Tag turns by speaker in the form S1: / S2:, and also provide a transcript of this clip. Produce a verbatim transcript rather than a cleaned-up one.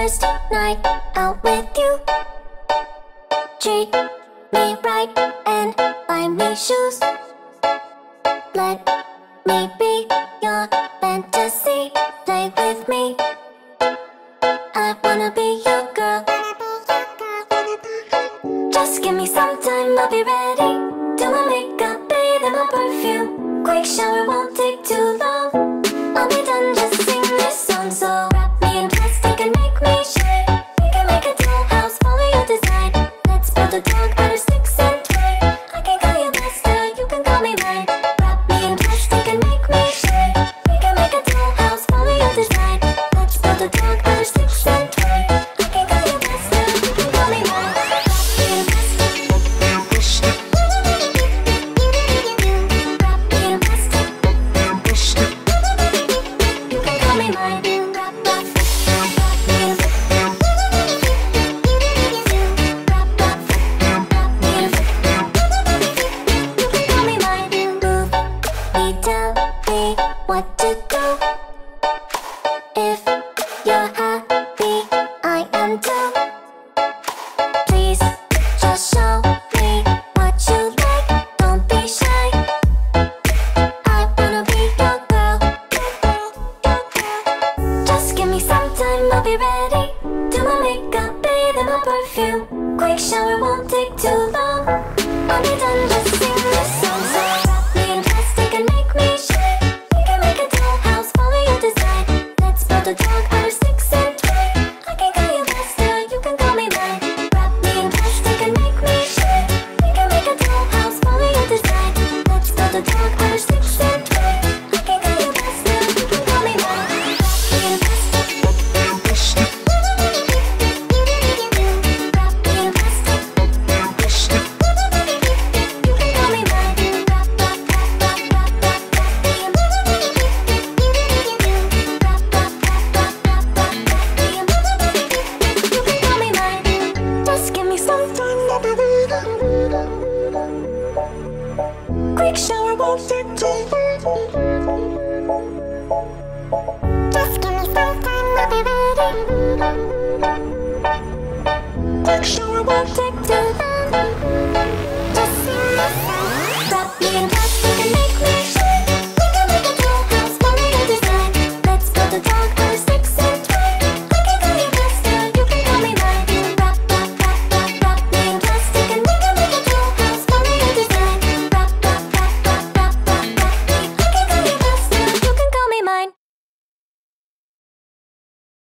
S1: first night out with you. Treat me right and buy me shoes. Let me be your fantasy. Play with me. I wanna be your girl. Just give me some time, I'll be ready. Do my makeup, bathe in my perfume. Quick shower won't take too long. I'll be done, just sing this song. So wrap me in plastic and make me shine. We can make a dollhouse, follow your design. Let's build a dog out of sticks and twine. I can call you master, you can call me mine. Wrap me in plastic and make me shine. We can make a dollhouse, follow your design. Let's build a dog out of sticks and twine. I can call you master, you can call me mine. What to do? If you're happy, I am too. Please just show me what you like. Don't be shy. I wanna be your girl. Just give me some time, I'll be ready. Do my makeup, bathe in my perfume. Quick shower won't take too long. I'll be done, just sing this song. So wrap me in plastic and make me shine. The dog out of sticks and twine. I can call you master, you can call me mine. Wrap me in plastic and make me shine. We can make a dollhouse, follow your design. Let's build a dog out of sticks and twine. I can call you master, you can call me mine. Wrap me in plastic. Wrap me in plastic. You can call me mine. Wrap, wrap, wrap, wrap, wrap, wrap, wrap me in. Wrap, wrap. Just give me some time, I'll be ready. Quick shower won't take too long. Just give me some time, I'll be ready. Quick shower won't take too long.